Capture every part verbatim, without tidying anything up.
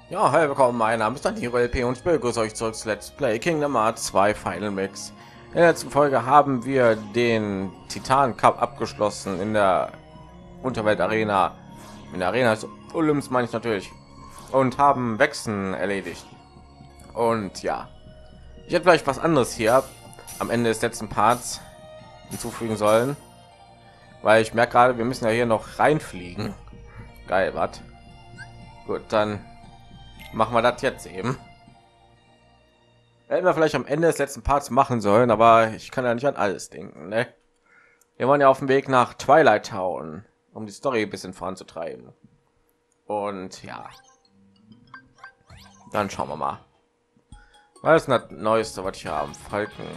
Ja, hi, willkommen, mein Name ist Daniel L P und ich begrüße euch zurück zu Let's Play Kingdom Hearts zwei Final Mix. In der letzten Folge haben wir den Titan Cup abgeschlossen in der Unterwelt Arena, in der Arena des Olymps meine ich natürlich, und haben Wechseln erledigt. Und ja, ich hätte vielleicht was anderes hier am Ende des letzten Parts hinzufügen sollen, weil ich merke gerade, wir müssen ja hier noch reinfliegen. Geil, was? Gut, dann machen wir das jetzt eben. Hätten wir vielleicht am Ende des letzten Parts machen sollen, aber ich kann ja nicht an alles denken, ne? Wir waren ja auf dem Weg nach Twilight Town, um die Story ein bisschen voranzutreiben. Und ja, dann schauen wir mal. Was ist das Neueste, was ich habe? Falken.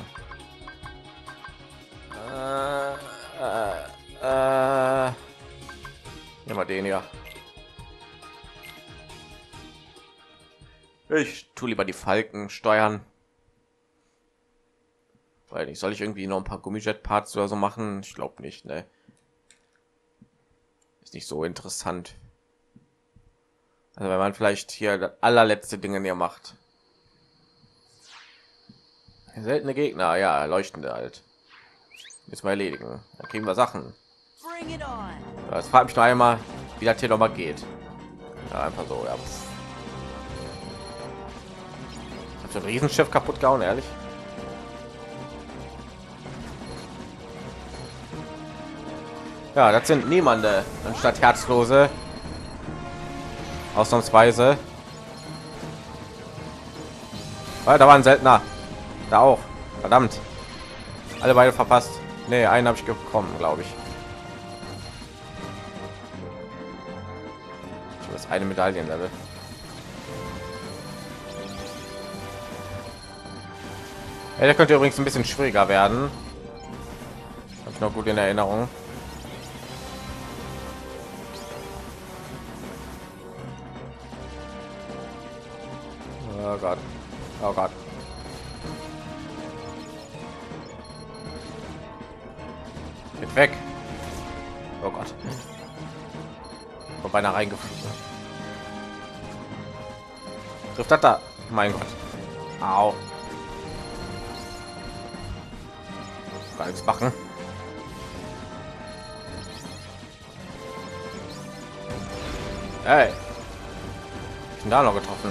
Äh, äh, äh. Nehmen wir den hier. Ich tue lieber die Falken steuern. Weil nicht, soll ich irgendwie noch ein paar Gummijet-Parts oder so machen? Ich glaube nicht, ne? Ist nicht so interessant. Also wenn man vielleicht hier das allerletzte Dinge mehr macht. Seltene Gegner, ja, leuchtende halt. Jetzt mal erledigen. Dann kriegen wir Sachen. Das fragt mich noch einmal, wie das hier noch mal geht. Ja, einfach so, ja. Ich habe so ein Riesenschiff kaputt gehauen, ehrlich. Ja, das sind niemande anstatt Herzlose. Ausnahmsweise. Weil da war ein seltener. Da auch. Verdammt. Alle beide verpasst. Nee, einen habe ich bekommen, glaube ich. Ich habe das eine Medaillenlevel. Ja, der könnte übrigens ein bisschen schwieriger werden. Habe ich noch gut in Erinnerung. Oh Gott. Oh Gott. Geht weg. Oh Gott. Vorbei nach reingeflogen. Trifft das da? Mein Gott. Au. Gar nichts machen. Hey. Ich bin da noch getroffen.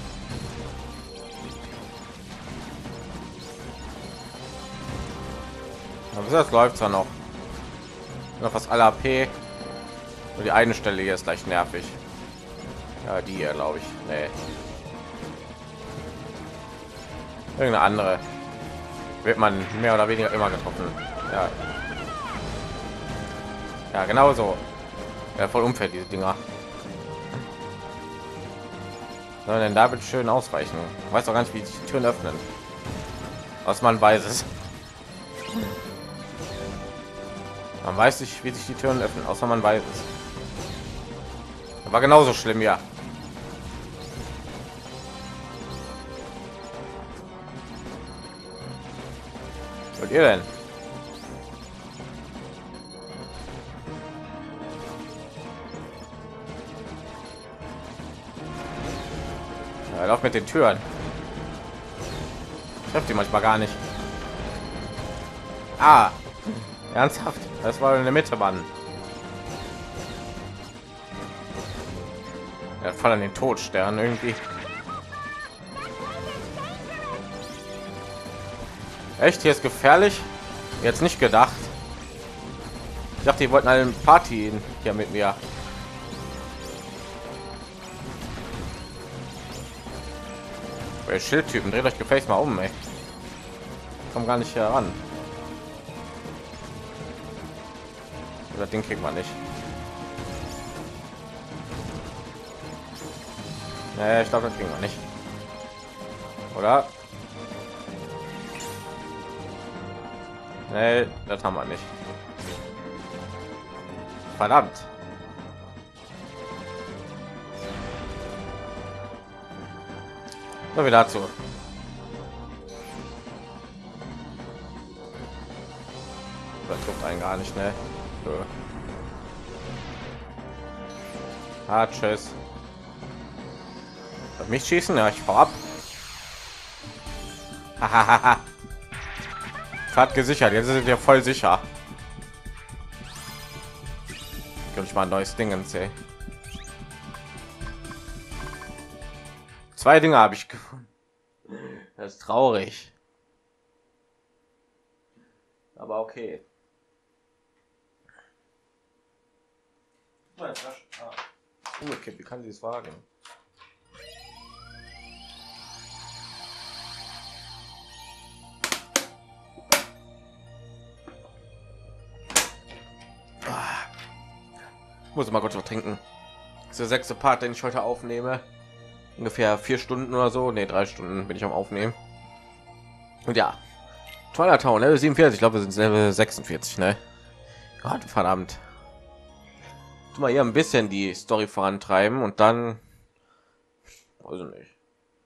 Aber das läuft zwar noch. Noch fast alle A P. Nur die eine Stelle hier ist leicht nervig. Ja, die hier, glaube ich. Nee. Irgendeine andere. Wird man mehr oder weniger immer getroffen. Ja. Ja, genau so. Ja, voll unfair, diese Dinger. Soll denn da wird schön ausweichen? Ich weiß doch gar nicht, wie sich die Türen öffnen. Was man weiß es. Man weiß nicht, wie sich die Türen öffnen, außer man weiß es. War genauso schlimm, ja. Was ihr denn? Ja, lauf mit den Türen. Trifft die manchmal gar nicht. Ah, ernsthaft? Das war in der Mitte, Mann. Er fall an den Todstern irgendwie. Echt, hier ist gefährlich. Jetzt nicht gedacht. Ich dachte, die wollten eine Party hier mit mir. Bei Schildtypen, dreht euch gefälligst mal um, ey. Komm gar nicht heran. Das Ding kriegt man nicht. Nee, ich glaube, das kriegen wir nicht. Oder? Nee, das haben wir nicht. Verdammt. So, wieder dazu. Das trifft einen gar nicht, ne? Ah, tschüss. Mich schießen? Ja, ich fahr ab. Hahaha. Fahrt gesichert. Jetzt sind wir voll sicher. Kann ich mal ein neues Ding ey. Zwei Dinge habe ich gefunden. Das ist traurig. Aber okay. Umgekippt, wie kann sie es wagen? Ich muss mal kurz noch trinken. Das ist der sechste Part, den ich heute aufnehme. Ungefähr vier Stunden oder so. Ne, drei Stunden bin ich am Aufnehmen. Und ja, Twilight Town, Level siebenundvierzig. Ich glaube, wir sind Level sechsundvierzig, ne? Gott, verdammt. Tu mal hier ein bisschen die Story vorantreiben und dann, weiß ich nicht.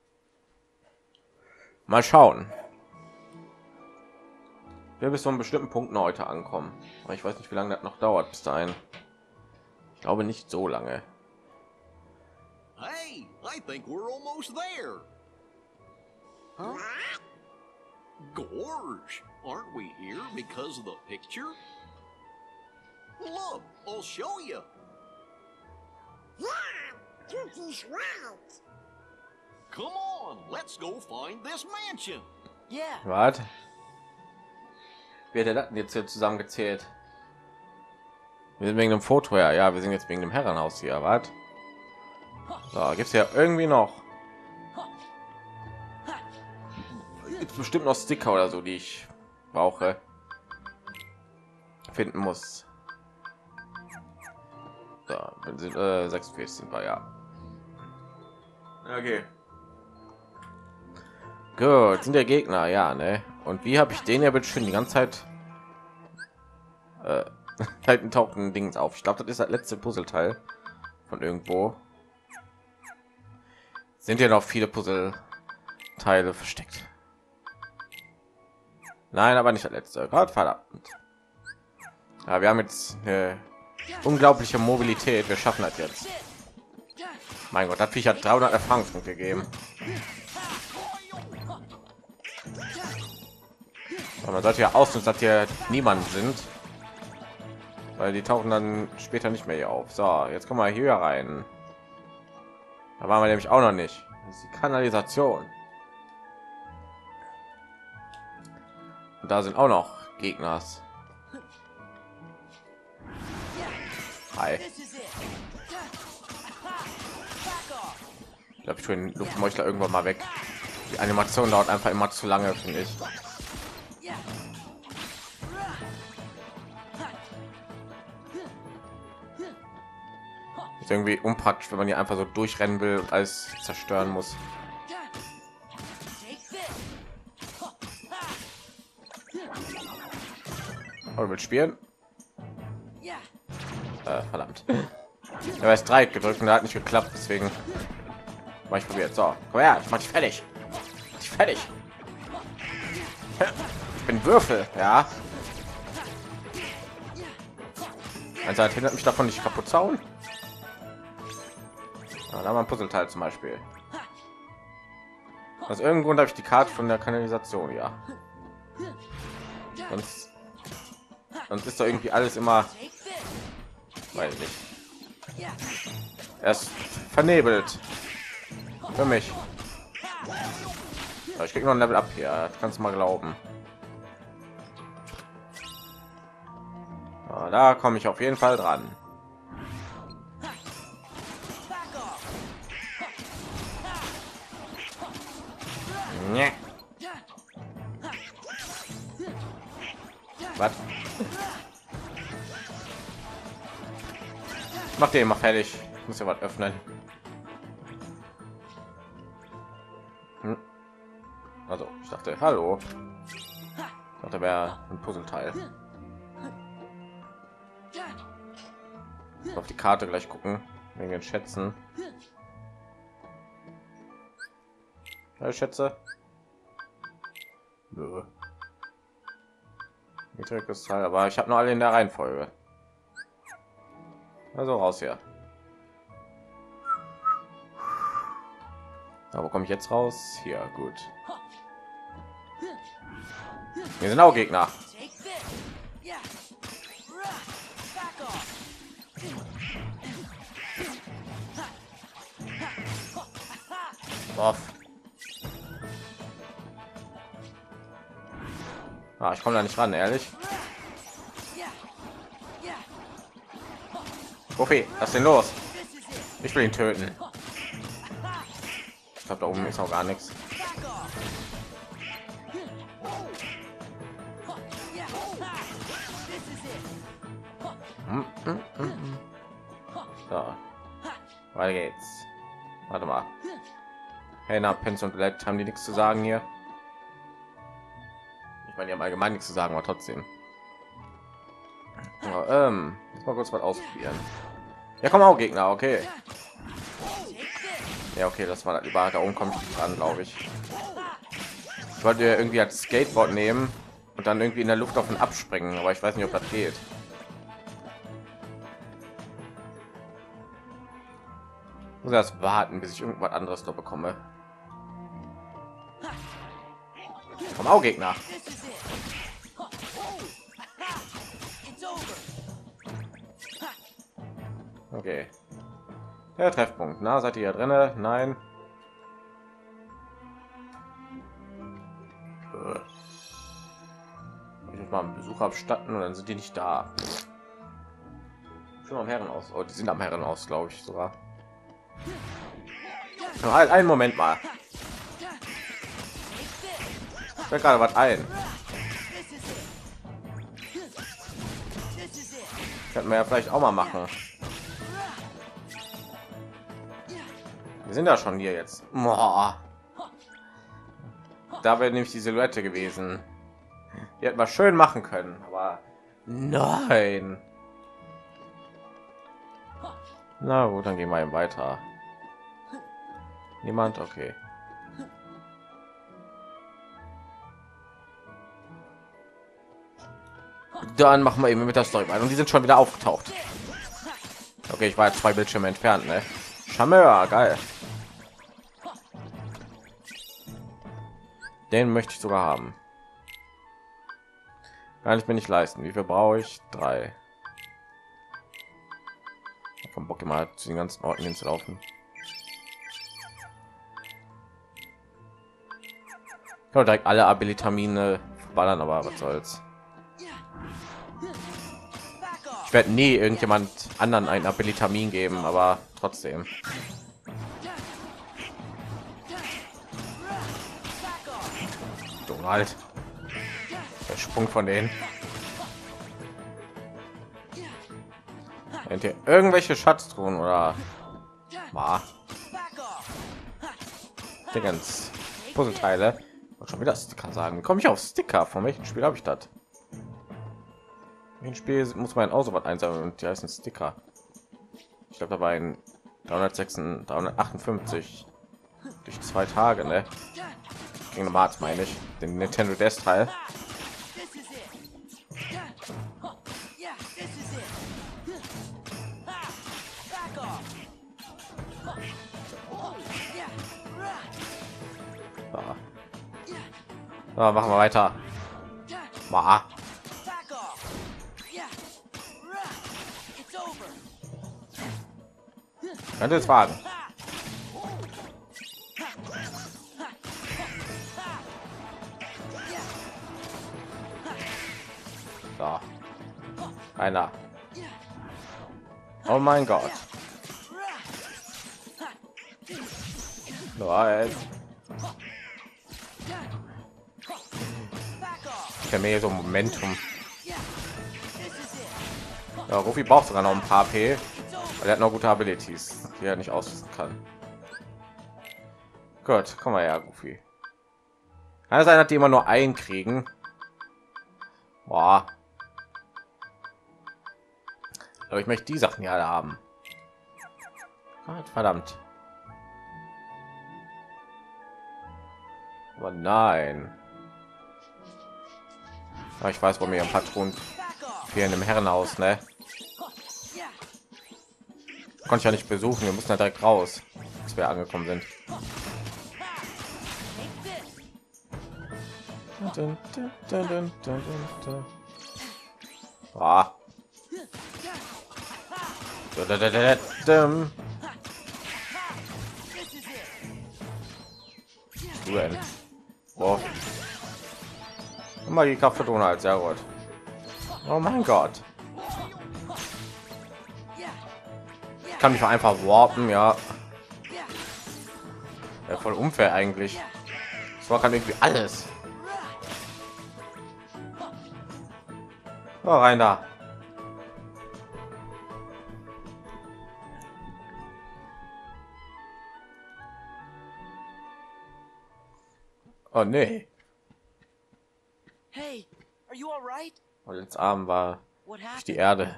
Mal schauen. Wir bis zu einem bestimmten Punkt heute ankommen. Aber ich weiß nicht, wie lange das noch dauert bis dahin. Ich glaube nicht so lange. Hey, I think we're almost there. Huh? Gorge, aren't we here because of the picture? Look, I'll show you. Yeah, Turkey's right. Come on, let's go find this mansion. Yeah. Was? Wer hat denn jetzt hier zusammengezählt? Wir sind wegen dem Foto, ja, ja, wir sind jetzt wegen dem Herrenhaus hier. Was? So, gibt es ja irgendwie noch. Gibt's bestimmt noch Sticker oder so, die ich brauche, finden muss. So, wenn sie äh, sechsundvierzig sind wir, ja. Okay. Gut, sind der Gegner, ja, ne? Und wie habe ich den ja bitte schön die ganze Zeit äh, halt tauchten Dings auf. Ich glaube, das ist das letzte Puzzleteil von irgendwo. Sind ja noch viele Puzzleteile versteckt. Nein, aber nicht das letzte. Gott verdammt. Ja, wir haben jetzt eine unglaubliche Mobilität. Wir schaffen das jetzt. Mein Gott, das Viech hat dreihundert Erfahrungspunkte gegeben. Aber man sollte ja ausnutzen, dass hier niemand sind, weil die tauchen dann später nicht mehr hier auf. So, jetzt kommen wir hier rein. Da waren wir nämlich auch noch nicht. Das ist die Kanalisation. Und da sind auch noch Gegner. Hi. Ich glaube, ich tue den Luftmeuchler irgendwann mal weg. Die Animation dauert einfach immer zu lange, finde ich. Ist irgendwie unpraktisch, wenn man hier einfach so durchrennen will und alles zerstören muss. Oder will spielen? Äh, verdammt. Er ist drei gedrückt und hat nicht geklappt, deswegen war ich probiert. So, komm her, ich mach dich fertig. Ich fertig. Ich bin Würfel, ja. Also hindert mich davon, nicht kaputt zu hauen. Ja, da haben wir ein Puzzleteil zum Beispiel. Aus irgendeinem Grund habe ich die Karte von der Kanalisation, ja. Sonst, sonst ist da irgendwie alles immer, weiß ich nicht. Er ist vernebelt für mich. Ja, ich krieg noch ein Level ab hier, kannst du mal glauben. Ja, da komme ich auf jeden Fall dran. Nee. Was? Mach den mal fertig. Ich muss ja was öffnen. Hm. Also, ich dachte, hallo. Ich dachte, wäre ein Puzzleteil. Auf die Karte gleich gucken, wegen den Schätzen. Ja, Schätze. Nö. Teil, aber ich habe nur alle in der Reihenfolge. Also raus hier. Aber komme ich jetzt raus? Hier, gut. Wir sind auch Gegner. Off. Ah, ich komme da nicht ran, ehrlich. Goofy, was ist denn los? Ich will ihn töten. Ich glaube, da oben ist auch gar nichts. Hm, hm, hm, hm. So, weiter geht's. Warte mal. Hey, na, Pins und Blatt, haben die nichts zu sagen hier? Ich meine, die haben allgemein nichts zu sagen, aber trotzdem. Ja, ähm, jetzt mal kurz was ausprobieren. Ja, komm auch Gegner, okay. Ja, okay, das war lieber. Da oben kommt ich dran, glaube ich. Ich wollte irgendwie als Skateboard nehmen und dann irgendwie in der Luft auf und abspringen, aber ich weiß nicht, ob das geht. Ich muss erst warten, bis ich irgendwas anderes da bekomme. Komm auch Gegner. Okay. Der Treffpunkt. Na, seid ihr hier drinne? Nein. Ich muss mal einen Besuch abstatten und dann sind die nicht da. Schon am Herrenhaus. Oh, die sind am Herrenhaus, glaube ich sogar. Ein, einen Moment mal. Fällt gerade was ein. Könnten wir ja vielleicht auch mal machen. Wir sind ja schon hier jetzt. Boah. Da wäre nämlich die Silhouette gewesen. Die hätten wir schön machen können, aber nein. Na gut, dann gehen wir eben weiter. Niemand, okay. Dann machen wir eben mit der Story weiter. Und die sind schon wieder aufgetaucht. Okay, ich war jetzt zwei Bildschirme entfernt, ne? Charmeur, geil. Den möchte ich sogar haben. Kann ich mir nicht leisten. Wie viel brauche ich? Drei. Vom Bock immer zu den ganzen Orten hinzulaufen. Ich kann direkt alle Abilitamine verballern, aber was soll's. Ich werde nie irgendjemand anderen ein Abilitamin geben, aber trotzdem. Halt. Der Sprung von denen. Kennt ihr irgendwelche Schatztruhen oder war ganz Puzzleteile? Und schon wieder Sticker sagen. Wie komme ich auf Sticker? Von welchem Spiel habe ich das? Ein Spiel muss man auch so was einsammeln und die heißen Sticker. Ich glaube, da war ein dreihundertsechs, dreihundertachtundfünfzig durch zwei Tage, ne? Kingdom Hearts meine ich, den Nintendo D S Teil. So. So, machen wir weiter. Mal. Könnte es fragen. So. Einer. Oh mein Gott. Nein. Ich habe mir so Momentum. Ja, Rufi braucht sogar noch ein paar P, weil er hat noch gute Abilities, die er nicht ausrüsten kann. Gut, komm mal her, Rufi. Kann sein, hat die immer nur einen kriegen. Boah. Aber ich möchte die Sachen ja alle haben. Gott, verdammt. Aber nein. Aber ich weiß, wo mir ein Patron fehlen im Herrenhaus, ne? Konnte ich ja nicht besuchen, wir mussten ja direkt raus, als wir angekommen sind. Dun, dun, dun, dun, dun, dun. Ah. Dun, dun, dun, dun, dun. Du denn? Oh. Immer die Kraft für Donald, sehr gut. Oh mein Gott. Ich kann mich einfach warpen, ja. Ja, voll unfair eigentlich. Das war kann irgendwie alles. Oh, rein da. Oh nee. Hey, are you all right? Und jetzt Arm war What durch happened? die Erde.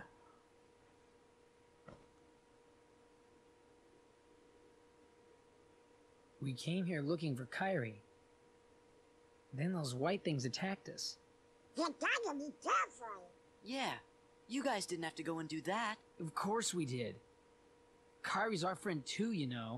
We came here looking for Kyrie. Then those white things attacked us. You gotta be careful. Yeah, you guys didn't have to go and do that. Of course we did. Kyrie's our friend too, you know.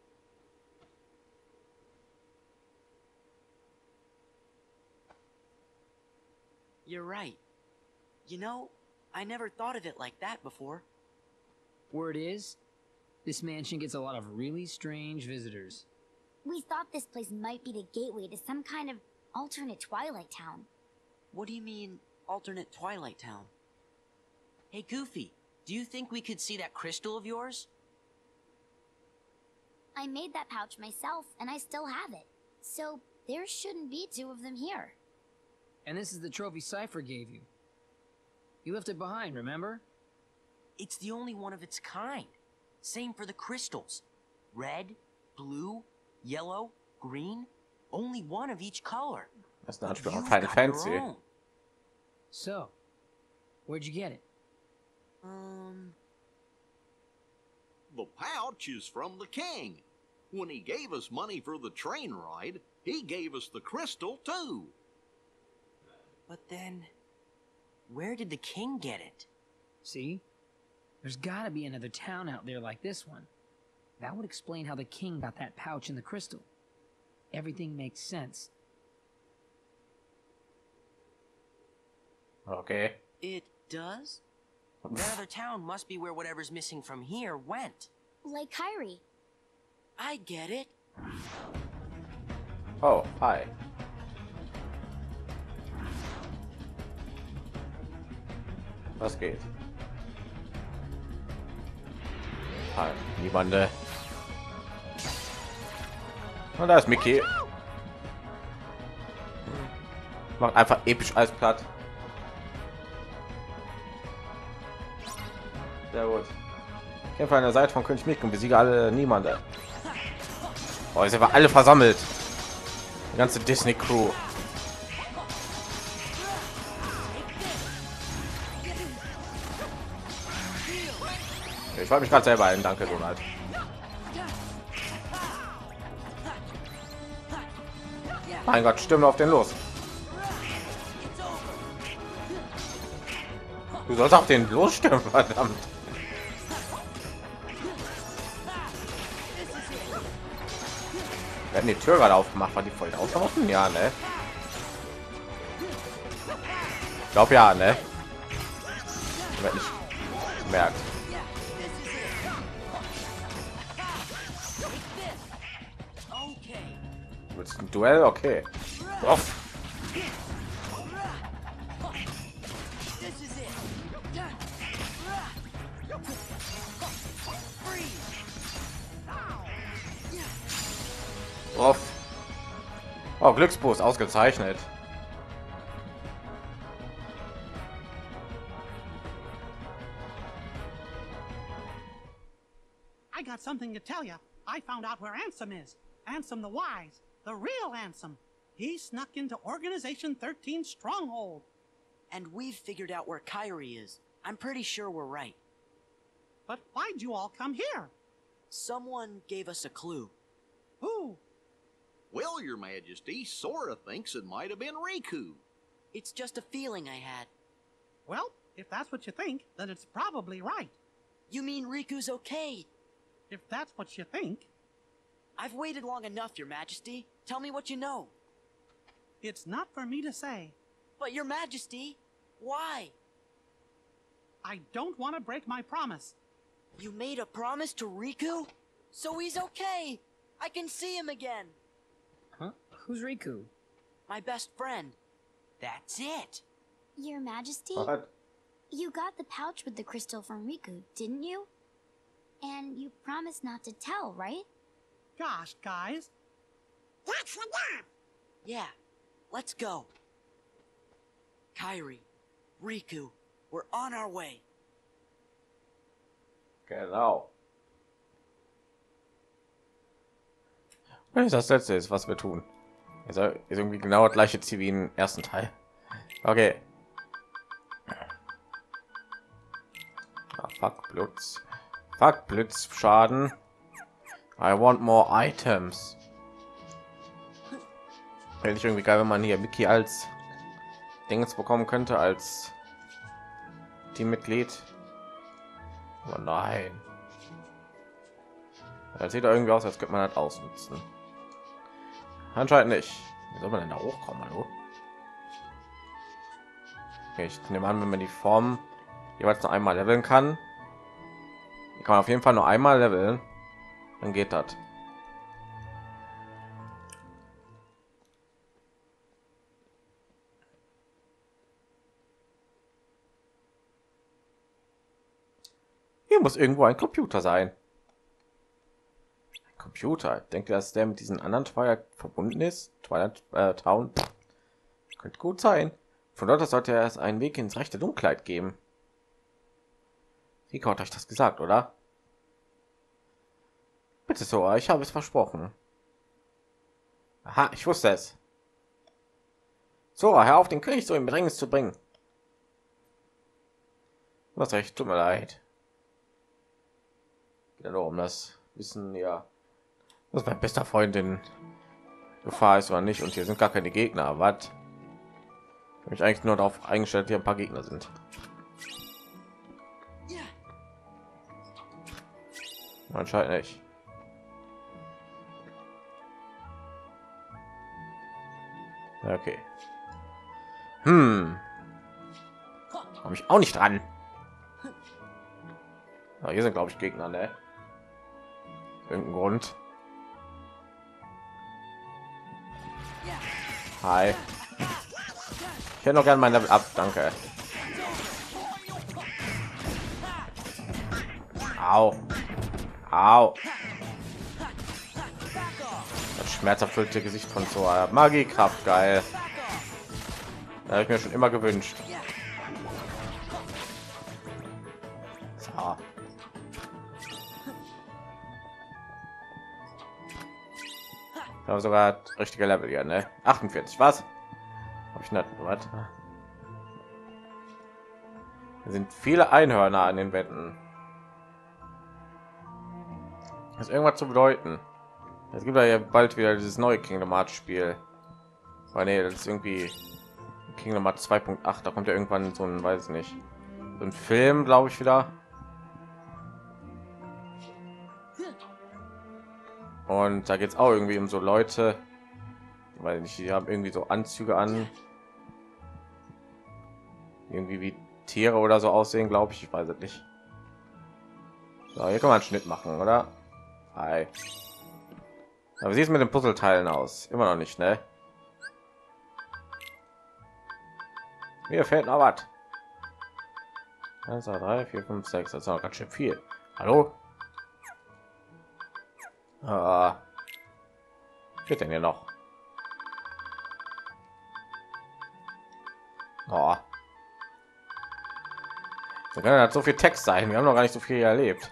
You're right. You know, I never thought of it like that before. Word is, this mansion gets a lot of really strange visitors. We thought this place might be the gateway to some kind of alternate Twilight Town. What do you mean, alternate Twilight Town? Hey, Goofy, do you think we could see that crystal of yours? I made that pouch myself, and I still have it. So, there shouldn't be two of them here. And this is the trophy Cypher gave you. You left it behind, remember? It's the only one of its kind. Same for the crystals. Red, blue, yellow, green. Only one of each color. That's not But true. you've Kind of got your fancy. own. So, where'd you get it? Um, The pouch is from the king. When he gave us money for the train ride, he gave us the crystal too. But then, where did the king get it? See? There's gotta be another town out there like this one. That would explain how the king got that pouch in the crystal. Everything makes sense. Okay. it does? That other town must be where whatever's missing from here went. Like Kyrie. I get it. Oh, hi. Was geht? Hi, niemande. Und da ist Mickey. Macht einfach episch alles platt. Sehr gut. Kämpfe an der Seite von König Mickey und besiege alle niemande. Oh, jetzt sind wir alle versammelt. Die ganze Disney Crew. Ich wollte mich gerade selber ein. Danke, Donald. Mein Gott, stimme auf den los. Du sollst auf den losstimmen, verdammt. Wir hatten die Tür gerade aufgemacht, war die voll aufgeworfen? Ja, ne? Ich glaube ja, ne? Wird nicht gemerkt. Willst du ein Duell? Okay. Uff. Uff. Oh, Glücksboost ausgezeichnet. I got something to tell you. I found out where Ansem is. Ansem the Wise. The real Ansem. He snuck into Organization thirteen Stronghold. And we've figured out where Kyrie is. I'm pretty sure we're right. But why'd you all come here? Someone gave us a clue. Who? Well, your majesty, Sora thinks it might have been Riku. It's just a feeling I had. Well, if that's what you think, then it's probably right. You mean Riku's okay? If that's what you think. I've waited long enough, your majesty. Tell me what you know. It's not for me to say. But Your Majesty, why? I don't want to break my promise. You made a promise to Riku? So he's okay. I can see him again. Huh? Who's Riku? My best friend. That's it. Your Majesty, What? you got the pouch with the crystal from Riku, didn't you? And you promised not to tell, right? Gosh, guys. That's enough. Yeah, let's go. Kairi, Riku, we're on our way. Genau. Das ist das letzte ist, was wir tun. Ist ist irgendwie genau das gleiche Ziel wie im ersten Teil. Okay. Ah, fuck Blitz. Fuck Blitzschaden. I want more items. Wäre ich irgendwie geil, wenn man hier Mickey als Dings bekommen könnte als Teammitglied. Oh nein. Das sieht doch irgendwie aus, als könnte man das ausnutzen. Anscheinend nicht. Wie soll man denn da hochkommen? Hallo? Okay, ich nehme an, wenn man die Form jeweils noch einmal leveln kann, die kann man auf jeden Fall nur einmal leveln, dann geht das. Hier muss irgendwo ein Computer sein. Ein Computer. Ich denke, dass der mit diesen anderen Twilight verbunden ist. Twilight äh, Town. Könnte gut sein. Von dort aus sollte es einen Weg ins rechte Dunkelheit geben. Rico hat euch das gesagt, oder? Bitte so, ich habe es versprochen. Aha, ich wusste es. So, hör auf, den König so in Bedrängnis zu bringen. Du hast recht, tut mir leid. Geht nur um das Wissen, ja, dass mein bester Freund in Gefahr ist oder nicht. Und hier sind gar keine Gegner. Was? Habe ich eigentlich nur darauf eingestellt, hier ein paar Gegner sind. Anscheinend nicht. Okay. Hm. Komme ich auch nicht dran. Ja, hier sind, glaube ich, Gegner, ne? Irgendein Grund. Hi. Ich hätte noch gerne mein Level ab, danke. Au. Au. Das schmerzerfüllte Gesicht von so einer Magiekraft, geil. Da habe ich mir schon immer gewünscht. So. Aber sogar richtige Level hier, ne? achtundvierzig, was? Hab ich nicht was? Es sind viele Einhörner an den Wänden. Das ist irgendwas zu bedeuten. Es gibt ja bald wieder dieses neue Kingdom Hearts Spiel. Weil nee, das ist irgendwie Kingdom Hearts zwei Punkt acht. Da kommt ja irgendwann so ein, weiß nicht, so ein Film, glaube ich, wieder. Und da geht es auch irgendwie um so Leute, weil nicht, die haben irgendwie so Anzüge an, irgendwie wie Tiere oder so aussehen, glaube ich. Ich weiß es nicht. So, hier kann man einen Schnitt machen, oder? Hi. Aber wie sieht es mit den Puzzleteilen aus? Immer noch nicht, ne? Mir fehlt noch was. eins, zwei, drei, vier, fünf, sechs. Das ist noch ganz schön viel. Hallo? Ah. Geht denn hier noch? Oh. So kann das so viel Text sein. Wir haben noch gar nicht so viel erlebt.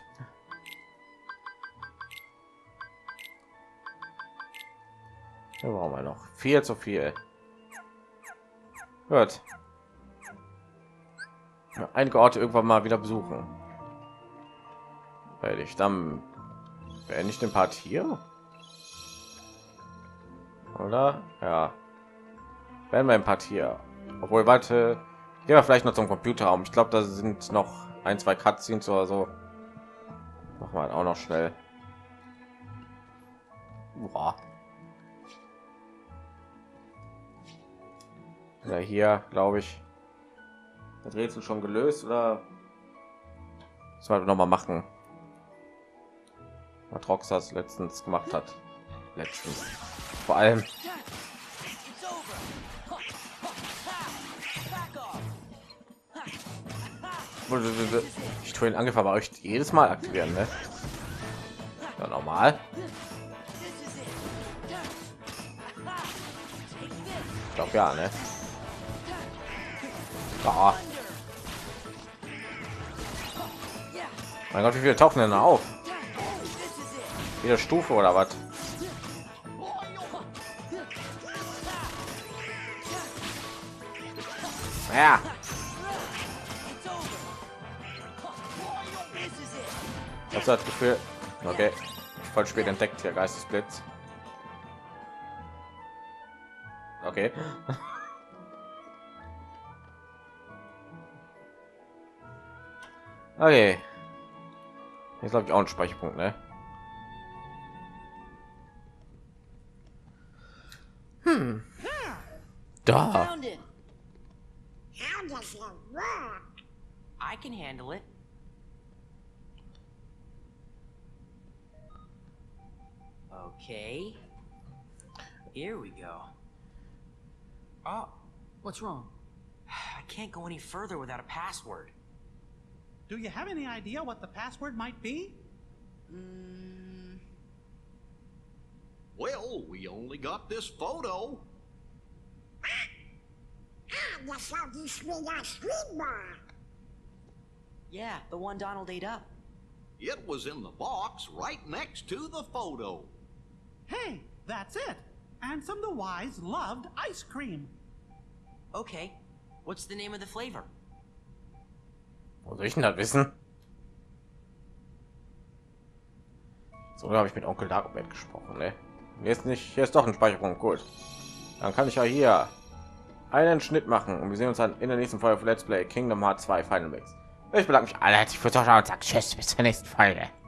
Hier brauchen wir noch viel zu viel. Gut. Ja, einige Orte irgendwann mal wieder besuchen. Weil ich dann beende ich den Part hier. Oder? Ja. Werden wir ein Part hier. Obwohl, warte. Gehen wir vielleicht noch zum Computerraum. Ich glaube, da sind noch ein, zwei Cutscenes oder so. Machen wir auch noch schnell. Boah. Ja, hier glaube ich das Rätsel schon gelöst, oder das wir noch mal machen, was Roxas letztens gemacht hat. Letztens vor allem. Ich tue den Angriff aber euch jedes Mal aktivieren, ne? Ja, normal. Ich glaube ja, ne? Da. Mein Gott, wie viele tauchen denn auf? Jede Stufe oder was? Ja. Ich habe das Gefühl, okay, voll spät entdeckt hier Geistesblitz. Okay. Okay. Jetzt glaube ich auch ein Speicherpunkt, ne? Hm. Da. Found it. How does it work? I can handle it. Okay. Here we go. Oh, What's wrong? I can't go any further without a password. Do you have any idea what the password might be? Mm, Well, we only got this photo. Ah, the salty sweet ice cream bar. yeah, the one Donald ate up. It was in the box right next to the photo. Hey, that's it. Ansem the Wise loved ice cream. Okay. What's the name of the flavor? Wo soll ich denn das wissen? So habe ich mit Onkel Dagobert gesprochen, ne? Hier ist nicht, hier ist doch ein Speicherpunkt, gut. Dann kann ich ja hier einen Schnitt machen und wir sehen uns dann in der nächsten Folge von Let's Play Kingdom Hearts zwei Final Mix. Ich bedanke mich alle herzlich fürs Zuschauen und sage tschüss, bis zur nächsten Folge.